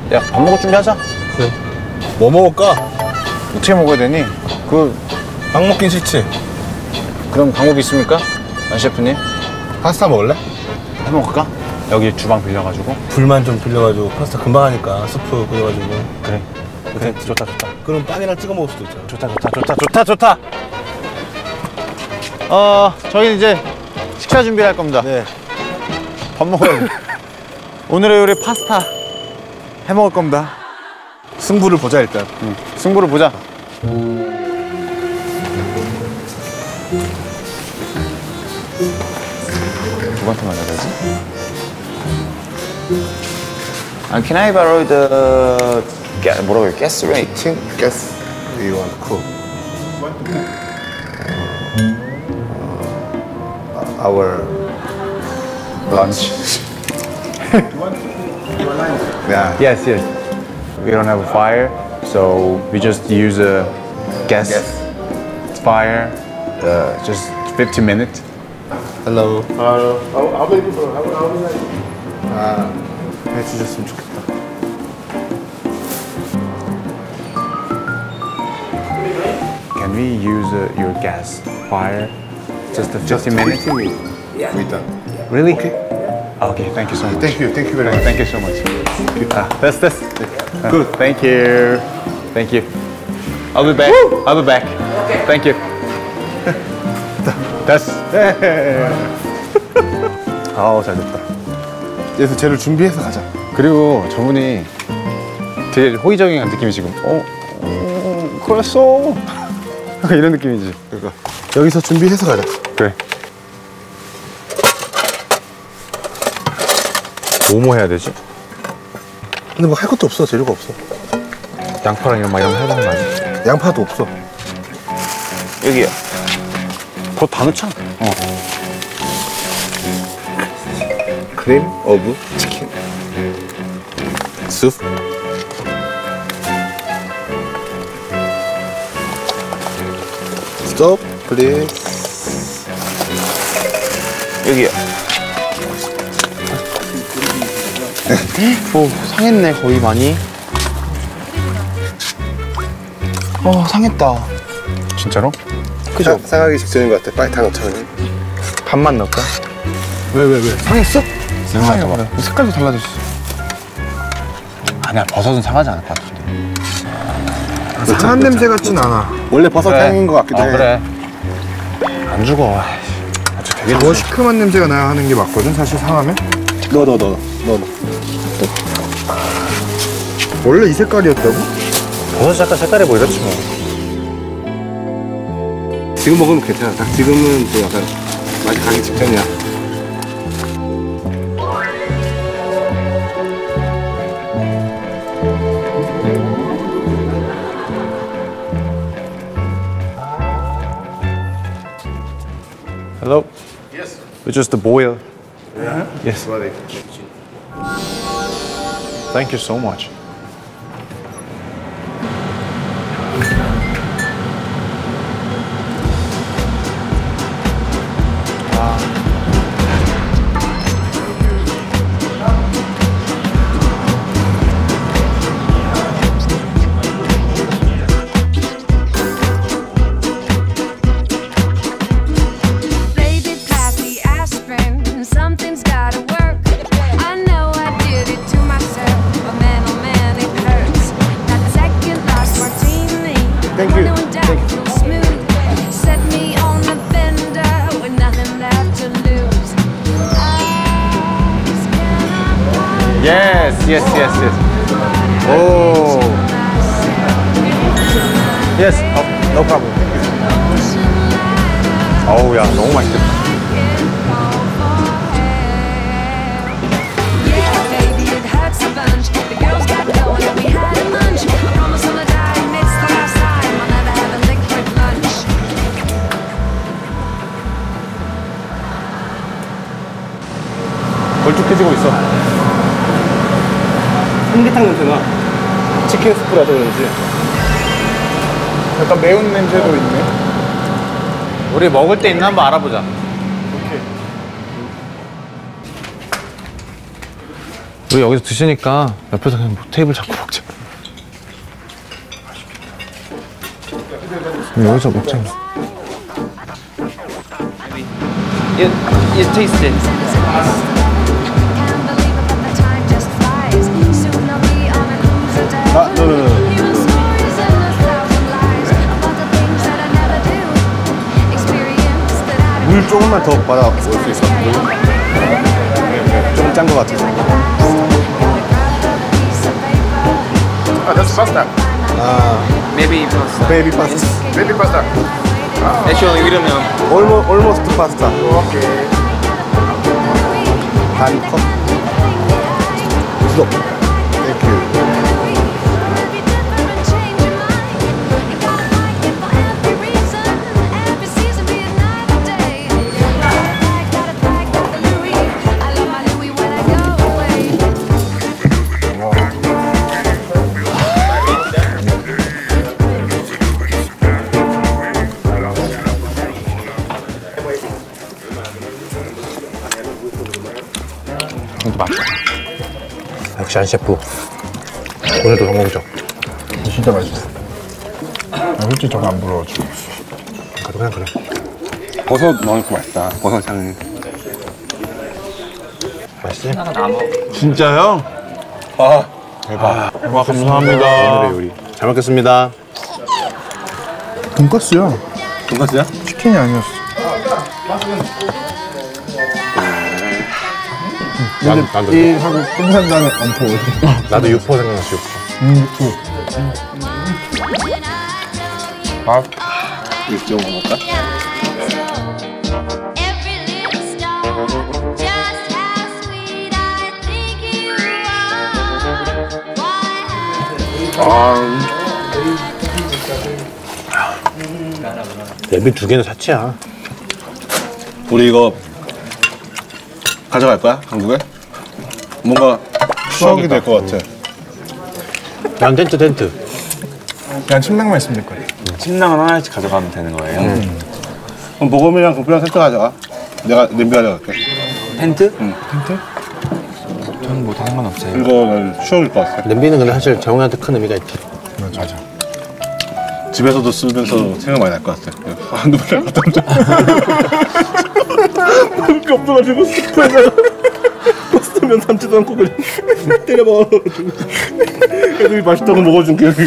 야, 밥 먹을 준비하자. 그래. 뭐 먹을까? 어떻게 먹어야 되니? 빵 먹긴 싫지. 그럼 방법이 있습니까? 안 셰프님? 파스타 먹을래? 해먹을까? 여기 주방 빌려가지고. 불만 좀 빌려가지고 파스타 금방 하니까 스프 끓여가지고. 그래. 그래, 좋다. 그럼 빵이랑 찍어 먹을 수도 있잖아. 좋다. 저희는 이제 식사 준비를 할 겁니다. 네. 밥 먹어야 돼. 오늘의 요리 파스타 해 먹을 겁니다. 승부를 보자 일단. 응. 승부를 보자. 누구한테 말해야 되지? Can I borrow the 뭐라고 해? Gas rate? Guess we want to cook. Our Lunch. yeah. Yes. We don't have a fire, so we just use a gas fire. Just 15 minutes. Hello. How many people? How many? 해주셨으면 좋겠다. Can we use your gas fire? Just a 15 minutes? Yeah. We done. Really? Okay, thank you so much. Thank you very much. Thank you so much. This. Good. Thank you. I'll be back. I'll be back. Okay. Thank you. 됐어. 아우 잘 됐다. 그래서 재료 준비해서 가자. 그리고 저분이 되게 호의적인 느낌이 지금. 그랬어. 약간 이런 느낌이지. 그러니까 여기서 준비해서 가자. 그래. 뭐뭐 해야 되지? 근데 뭐 할 것도 없어. 재료가 없어. 양파랑 이런 거 해야 되는 거 아니야? 양파도 없어. 여기야. 그거 다 넣자. 크림 오브 치킨. 숲. Stop, please. 여기야. 오, 상했네, 거의 많이. 상했다. 진짜로? 그죠? 상하기 직전인 것 같아. 빨리 다 넣자 그냥. 반만 넣을까? 왜? 상했어? 상하게 봐라. 색깔도 달라졌어. 아니야, 버섯은 상하지 않을 것 같은데. 상한 냄새 같진 않아. 원래 버섯 향인 것 같기도 해. 그래. 안 죽어. 되게 더 시큼한 냄새가 나야 하는 게 맞거든, 사실 상하면. 넣어. 원래 이 색깔이었다고? 버섯 약간 색깔이 뭐 이렇지 뭐. 지금 먹으면 괜찮아. 딱 지금은 또 약간 맛이 가기 직전이야. Hello? Yes. It's just a boil. Yeah? Yes. Thank you so much. Yes. Oh. Yes. No problem. 어우, 야, 너무 맛있겠다. 걸쭉해지고 있어. 삼계탕 냄새나. 치킨 스프라서 그런지. 약간 매운 냄새도 있네. 우리 먹을 때 있나 한번 알아보자. 우리 여기서 드시니까 옆에서 그냥 테이블 잡고 먹자. 여기서 먹자. You taste it. 물 조금만 더 받아 올 수 있어. 좀 짠 거 같아서. That's pasta. Maybe pasta. 베이비 파스타. Baby pasta. Actually, 이러면 almost 파스타. Okay. 반 컵. 스톱. 땡큐. 역시 안 셰프. 오늘도 성공적. 진짜 맛있어. 나 솔직히 저거 안 부러워가지고. 가도 그냥 그래. 버섯 넣으니까 맛있다. 버섯 향이. 맛있지? 진짜요? 아, 와, 감사합니다. 오늘의 요리. 잘 먹겠습니다. 돈까스야. 돈까스야? 치킨이 아니었어. 나도 이 하고 똥산다는 안 보거든. 나도 6% 생각났어. 6%. 이거 좀 먹을까? 냄비 2개는 사치야. 우리 이거 가져갈 거야? 한국에? 뭔가 추억이 될 것 같아. 난 텐트. 그냥 침낭만 있으면 될 거야. 침낭은 하나씩 가져가면 되는 거예요. 그럼 모금이랑 금피랑 세트 가져가. 내가 냄비 가져갈게. 텐트? 텐트? 저는 뭐 상관없어요. 이거는 추억일 것 같아. 냄비는 근데 사실 재홍이한테 큰 의미가 있지. 맞아. 집에서도 쓰면서 생각 많이 날 것 같아. 한두 번 갔다 먹을 게 없어가지고 버스터면 삼지도 않고 그냥 때려 먹어가지고 애들이 맛있다고 먹어준 기억이.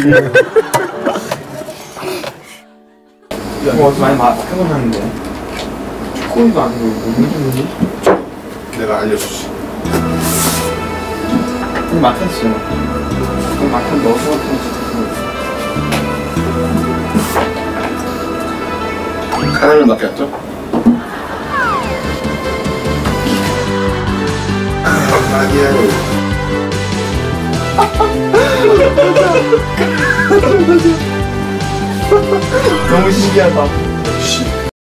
많이 맛해보셨는데 초코우유도 아니고 뭐 해주는지? 내가 알려주지. 근데 막혔어요. 막혔 넣어서 같은 카라멜 맡겼죠? 너무 신기하다.